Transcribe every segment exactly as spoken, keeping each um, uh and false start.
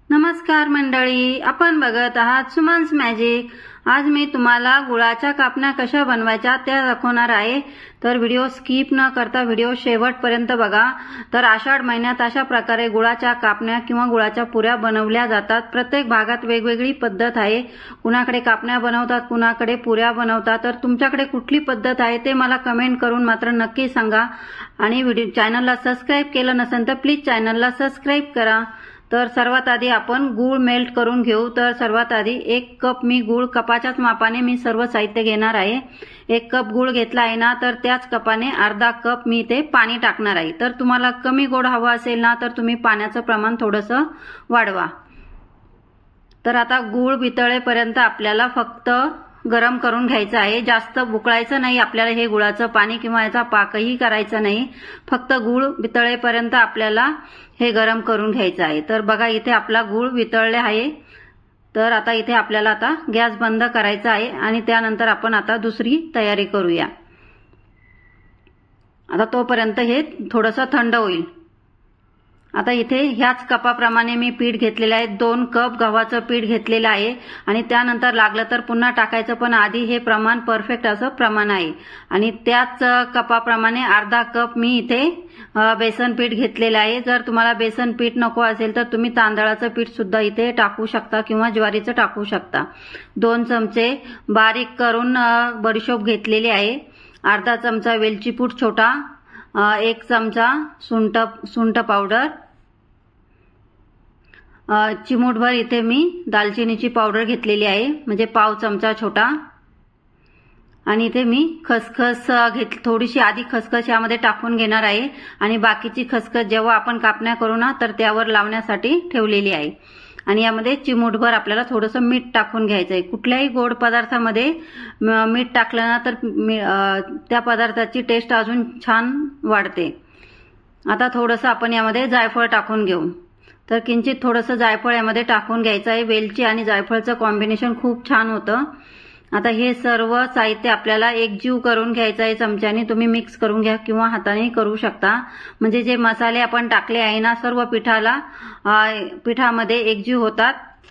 नमस्कार मंडळी, आपण बघत आहात सुमन्स मॅजिक। आज मी तुम्हाला गुळाच्या कापण्या कशा बनवायच्या त्या दाखवणार आहे। तर व्हिडिओ स्किप न करता व्हिडिओ शेवटपर्यंत बघा। तर आषाढ महिन्यात अशा प्रकारे गुळाच्या कापण्या किंवा गुळाच्या पुऱ्या बनवल्या जातात। प्रत्येक भागात वेगवेगळी पद्धत आहे। कुणाकडे कापण्या बनवतात, कुणाकडे पुऱ्या बनवतात। तर तुमच्याकडे कुठली पद्धत आहे ते मला कमेंट करून मात्र नक्की सांगा। आणि व्हिडिओ चॅनलला सबस्क्राइब केलं नसेल तर प्लीज चॅनलला सबस्क्राइब करा। तर सर्वात आधी आपण गूळ मेल्ट करून घेऊ। तर सर्वात आधी एक कप मी गूळ, कपाच्याच मापाने मी सर्व साहित्य घेणार आहे। एक कप गूळ घेतला आहे ना, तर त्याच कपाने अर्धा कप मी ते पाणी टाकणार आहे। तर तुम्हाला कमी गोड हवा असेल ना तर तुम्ही पाण्याचं प्रमाण थोडंसं वाढवा। तर आता गूळ वितळेपर्यंत आपल्याला फक्त गरम करून घ्यायचं आहे। जास्त उकळायचं नाही आपल्याला हे गुळाचं पाणी किंवा याचा पाकही करायचा नाही। फक्त गूळ वितळेपर्यंत आपल्याला हे गरम करून घ्यायचं आहे। तर बघा इथे आपला गूळ वितळले आहे। तर आता इथे आपल्याला आता गॅस बंद करायचा आहे आणि त्यानंतर आपण आता दुसरी तयारी करूया। आता तोपर्यंत हे थोडंसं थंड होईल। आता इथे ह्याच कपाप्रमाणे मी पीठ घेतलेले आहे। दोन कप गव्हाचं पीठ घेतलेलं आहे आणि त्यानंतर लागलं तर पुन्हा टाकायचं, पण आधी हे प्रमाण परफेक्ट असं प्रमाण आहे। आणि त्याच कपाप्रमाणे अर्धा कप मी इथे बेसन पीठ घेतलेलं आहे। जर तुम्हाला बेसन पीठ नको असेल तर तुम्ही तांदळाचं पीठ सुद्धा इथे टाकू शकता किंवा ज्वारीचं टाकू शकता। दोन चमचे बारीक करून बडीशोप घेतलेली आहे। अर्धा चमचा वेलची पूड छोटा, एक चमचा सुंठ सुंठ पावडर, चिमूटभर इथे मी दालचिनीची पावडर घेतलेली आहे, म्हणजे पाव चमचा छोटा। आणि इथे मी खसखस घेत थोडीशी आधी खसखस यामध्ये टाकून घेणार आहे आणि बाकीची खसखस जेव्हा आपण कापण्या करू ना तर त्यावर लावण्यासाठी ठेवलेली आहे। आणि यामध्ये चिमूटभर आपल्याला थोडंसं मीठ टाकून घ्यायचं आहे। कुठल्याही गोड पदार्थामध्ये मीठ टाकलं ना तर त्या पदार्थाची टेस्ट अजून छान वाढते। आता थोडंसं आपण यामध्ये जायफळ टाकून घेऊ। तर किंचित थोडंसं जायफळ यामध्ये टाकून घ्यायचं आहे। वेलची आणि जायफळचं कॉम्बिनेशन खूप छान होतं। आता हे सर्व साहित्य आपल्याला एकजीव करून घ्यायचं आहे। चमच्याने तुम्ही मिक्स करून घ्या किंवा हाताने करू शकता, म्हणजे जे मसाले आपण टाकले आहे ना सर्व पिठाला पिठामध्ये एकजीव होतात।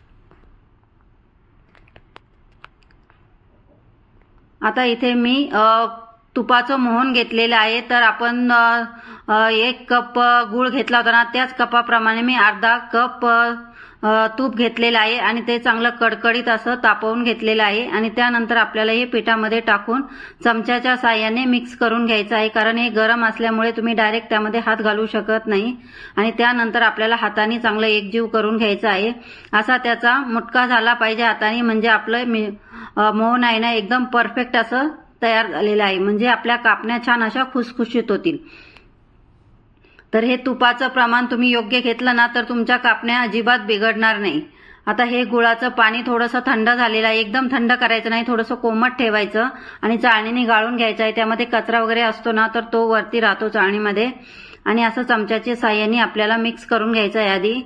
आता इथे मी तुपाचं मोहन घेतलेलं आहे। तर आपण एक कप गूळ घेतला होता ना त्याच कपाप्रमाणे मी अर्धा कप तूप घेतलेलं आहे आणि ते चांगलं कडकडीत असं तापवून घेतलेलं आहे। आणि त्यानंतर आपल्याला हे पिठामध्ये टाकून चमच्याच्या साहाय्याने मिक्स करून घ्यायचं आहे, कारण हे गरम असल्यामुळे तुम्ही डायरेक्ट त्यामध्ये हात घालू शकत नाही। आणि त्यानंतर आपल्याला हाताने चांगलं एकजीव करून घ्यायचं आहे। असा त्याचा मुटका झाला पाहिजे हाताने, म्हणजे आपलं मोहन आहे ना एकदम परफेक्ट असं तयार झालेलं आहे, म्हणजे आपल्या कापण्या छान अशा खुसखुशीत होतील। तर हे तुपाचं प्रमाण तुम्ही योग्य घेतलं ना तर तुमच्या कापण्या अजिबात बिघडणार नाही। आता हे गुळाचं पाणी थोडंसं थंड झालेलं आहे। एकदम थंड करायचं नाही, थोडंसं कोमट ठेवायचं आणि चाळणीने गाळून घ्यायचं आहे। त्यामध्ये कचरा वगैरे असतो ना तर तो वरती राहतो चाळणीमध्ये। आणि असं चमच्याच्या साहाय्याने आपल्याला मिक्स करून घ्यायचं आहे आधी।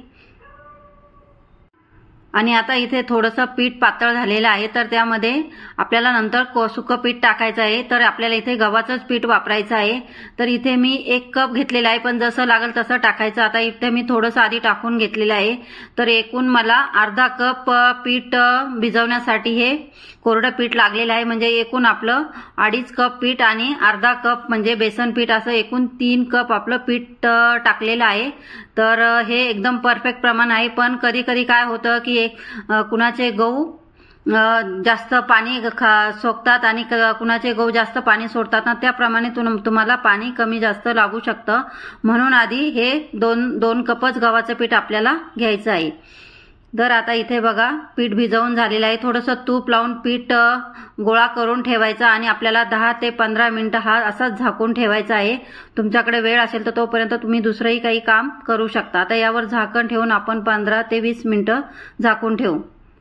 आणि आता इथे थोडंसं पीठ पातळ झालेलं आहे, तर त्यामध्ये आपल्याला नंतर सुकं पीठ टाकायचं आहे। तर आपल्याला इथे गव्हाचंच पीठ वापरायचं आहे। तर इथे मी एक कप घेतलेलं आहे, पण जसं लागेल तसं टाकायचं। आता इथे मी थोडंसं आधी टाकून घेतलेलं आहे। तर एकूण मला अर्धा कप पीठ भिजवण्यासाठी हे कोरडं पीठ लागलेलं आहे, म्हणजे एकूण आपलं अडीच कप पीठ आणि अर्धा कप म्हणजे बेसन पीठ, असं एकूण तीन कप आपलं पीठ टाकलेलं आहे। तर हे एकदम परफेक्ट प्रमाण आहे। पण कधी कधी काय होतं की एक कुणाचे गहू जास्त पाणी सोकतात आणि कुणाचे गहू जास्त पाणी सोडतात ना, त्याप्रमाणे तुम्हाला पाणी कमी जास्त लागू शकतं। म्हणून आधी हे दोन दोन कपच गव्हाचं पीठ आपल्याला घ्यायचं आहे। तर आता इथे बघा पीठ भिजवून झालेलं आहे। थोडंसं तूप लावून पीठ गोळा करून ठेवायचा आणि आपल्याला दहा ते पंधरा मिनिटं हा असाच झाकून ठेवायचा आहे। तुमच्याकडे वेळ असेल तर तोपर्यंत तुम्ही दुसरंही काही काम करू शकता। आता यावर झाकण ठेवून आपण पंधरा ते वीस मिनिटं झाकून ठेवू।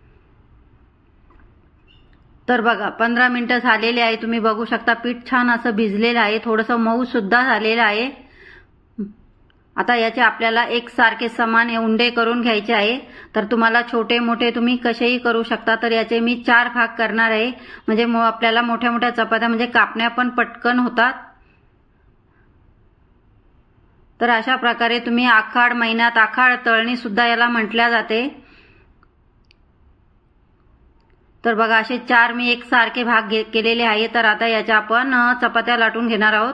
तर बघा पंधरा मिनिटं झालेले आहे। तुम्ही बघू शकता पीठ छान असं भिजलेलं आहे, थोडंसं मऊ सुद्धा झालेलं आहे। आता याचे आपल्याला एक सारखे समान उंडे करून घ्यायचे आहे। तर तुम्हाला छोटे मोठे तुम्ही कसेही करू शकता। तर याचे मी चार भाग करणार आहे, म्हणजे आपल्याला मोठ्या मोठ्या चपात्या म्हणजे कापण्या पण पटकन होतात। तर अशा प्रकारे तुम्ही आखाड महिन्यात आखाड तळणी सुद्धा याला म्हटल्या जाते। तर बघा असे चार मी एक सारखे भाग केलेले आहे। तर आता याच्या आपण चपात्या लाटून घेणार आहोत।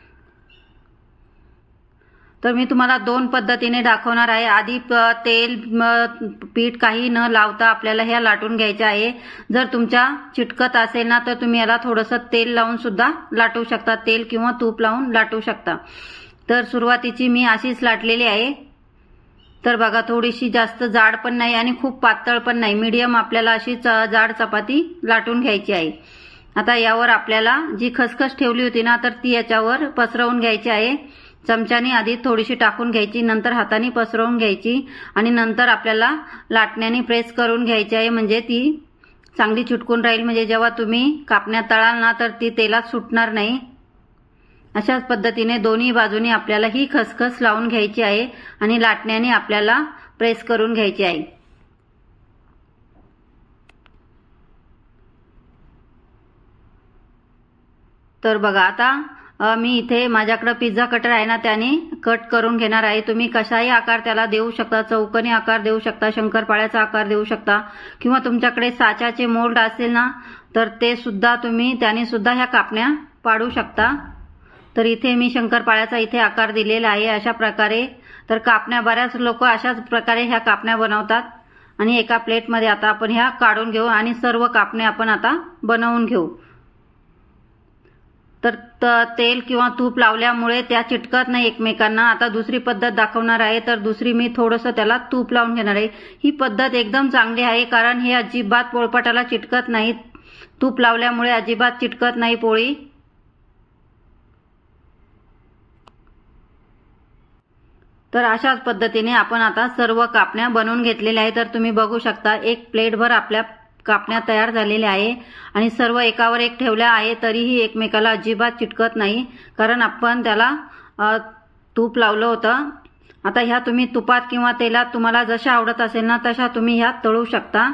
तर मी तुम्हाला दोन पद्धतीने दाखवणार आहे। आधी तेल पीठ काही न लावता आपल्याला ह्या लाटून घ्यायच्या आहे। जर तुमच्या चिटकत असेल ना तर तुम्ही याला थोडंसं तेल लावून सुद्धा लाटू शकता, तेल किंवा तूप लावून लाटू शकता। तर सुरुवातीची मी अशीच लाटलेली आहे। तर बघा थोडीशी जास्त जाड पण नाही आणि खूप पातळ पण नाही, मीडियम आपल्याला अशी जाड चपाती लाटून घ्यायची आहे। आता यावर आपल्याला जी खसखस ठेवली होती ना तर ती याच्यावर पसरवून घ्यायची आहे। चमच्याने आधी थोडीशी टाकून घ्यायची, नंतर हाताने पसरवून घ्यायची आणि नंतर आपल्याला लाटण्याने प्रेस करून घ्यायची आहे, म्हणजे ती चांगली चिटकून राहील। म्हणजे जेव्हा तुम्ही कापण्या तळाल ना तर ती तेलात सुटणार नाही। अशाच पद्धतीने दोन्ही बाजूनी आपल्याला ही खसखस लावून घ्यायची आहे आणि लाटण्याने आपल्याला प्रेस करून घ्यायची आहे। तर बघा आता मी इथे माझ्याकडे पिझ्झा कटर आहे ना त्याने कट करून घेणार आहे। तुम्ही कशाही आकार त्याला देऊ शकता, चौकोनी आकार देऊ शकता, शंकरपाळ्याचा आकार देऊ शकता किंवा तुमच्याकडे साच्याचे मोल्ड असेल ना तर ते सुद्धा तुम्ही त्याने सुद्धा ह्या कापण्या पाडू शकता। तर इथे मी शंकरपाळ्याचा इथे आकार दिलेला आहे अशा प्रकारे। तर कापण्या बऱ्याच लोक अशाच प्रकारे ह्या कापण्या बनवतात आणि एका प्लेटमध्ये आता आपण ह्या काढून घेऊ आणि सर्व कापण्या आपण आता बनवून घेऊ। तर तेल किंवा तूप लावल्यामुळे त्या चिटकत नाही एकमेकांना। आता दुसरी पद्धत दाखवणार आहे। तर दुसरी मी थोडंसं त्याला तूप लावून घेणार आहे। ही पद्धत एकदम चांगली आहे कारण हे अजिबात पोळपाटाला चिटकत नाही, तूप लावल्यामुळे अजिबात चिटकत नाही पोळी। तर अशाच पद्धतीने आपण आता सर्व कापण्या बनवून घेतलेल्या आहे। तर तुम्ही बघू शकता एक प्लेटभर आपल्या कापण्या तयार झालेल्या आहे आणि सर्व एकावर एक ठेवल्या आहे, तरीही एकमेकाला अजिबात चिटकत नाही कारण आपण त्याला तूप लावलं होतं। आता ह्या तुम्ही तुपात किंवा तेलात तुम्हाला जशा आवडत असेल ना तशा तुम्ही ह्या तळू शकता।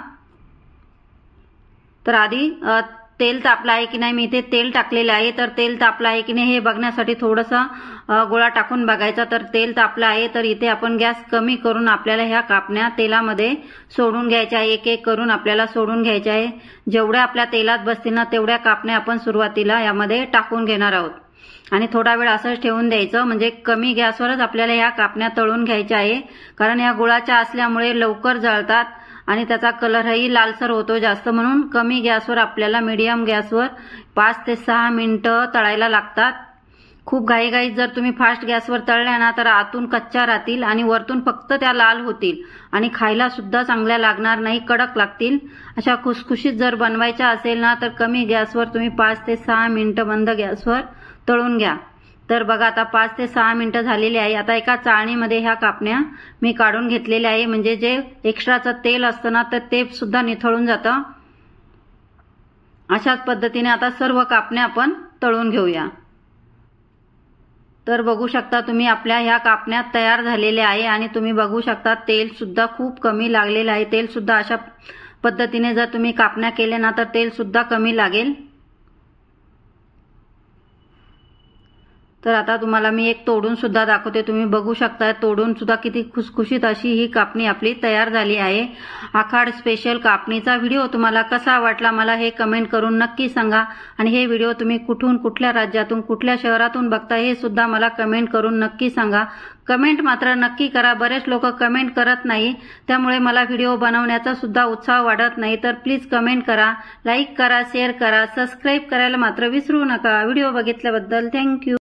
तर आधी तेल तापलं आहे की नाही, मी इथे तेल टाकलेलं आहे। तर तेल तापलं आहे की नाही हे बघण्यासाठी थोडंसं गोळा टाकून बघायचा। तर तेल तापलं आहे तर इथे आपण गॅस कमी करून आपल्याला ह्या कापण्या तेलामध्ये सोडून घ्यायच्या आहे। एक एक करून आपल्याला सोडून घ्यायच्या आहे। जेवढ्या आपल्या तेलात बसतील ना तेवढ्या कापण्या आपण सुरुवातीला यामध्ये टाकून घेणार आहोत आणि थोडा वेळ असंच ठेवून द्यायचं, म्हणजे कमी गॅसवरच आपल्याला ह्या कापण्या तळून घ्यायच्या आहे कारण या गुळाच्या असल्यामुळे लवकर जळतात आणि त्याचा कलरही लालसर होतो जास्त, म्हणून कमी गॅसवर आपल्याला मीडियम गॅसवर पाच ते सहा मिनिटं तळायला लागतात। खूप घाईघाईत जर तुम्ही फास्ट गॅसवर तळल्या ना तर आतून कच्च्या राहतील आणि वरतून फक्त त्या लाल होतील आणि खायला सुद्धा चांगल्या लागणार नाही, कडक लागतील। अशा खुसखुशीत जर बनवायच्या असेल ना तर कमी गॅसवर तुम्ही पाच ते सहा मिनिटं बंद गॅसवर तळून घ्या। तर बघा आता पाच ते सहा मिनिटं झालेली आहे। आता एका चाळणीमध्ये ह्या कापण्या मी काढून घेतलेल्या आहे, म्हणजे जे एक्स्ट्राचं तेल असतं ना तर ते सुद्धा निथळून जातं। अशाच पद्धतीने आता सर्व कापण्या आपण तळून घेऊया। तर बघू शकता तुम्ही आपल्या ह्या कापण्या तयार झालेल्या आहे आणि तुम्ही बघू शकता तेल सुद्धा खूप कमी लागलेलं आहे। तेल सुद्धा अशा पद्धतीने जर तुम्ही कापण्या केल्या ना तर तेल सुद्धा कमी लागेल। तर आता तुम्हाला मी एक तोडून सुद्धा दाखवते, तुम्ही बघू शकता तोडून सुद्धा किती खुसखुशीत अशी ही कापणी आपली तयार झाली आहे। आखाड स्पेशल कापणीचा व्हिडिओ तुम्हाला कसा वाटला मला हे कमेंट करून नक्की सांगा आणि हे व्हिडिओ तुम्ही कुठून कुठल्या राज्यातून कुठल्या शहरातून बघता हे सुद्धा मला कमेंट करून नक्की सांगा। कमेंट मात्र नक्की करा, बरेच लोक कमेंट करत नाही त्यामुळे मला व्हिडिओ बनवण्याचा सुद्धा उत्साह वाढत नाही। तर प्लीज कमेंट करा, लाईक करा, शेअर करा, सबस्क्राईब करायला मात्र विसरू नका। व्हिडिओ बघितल्याबद्दल थँक्यू।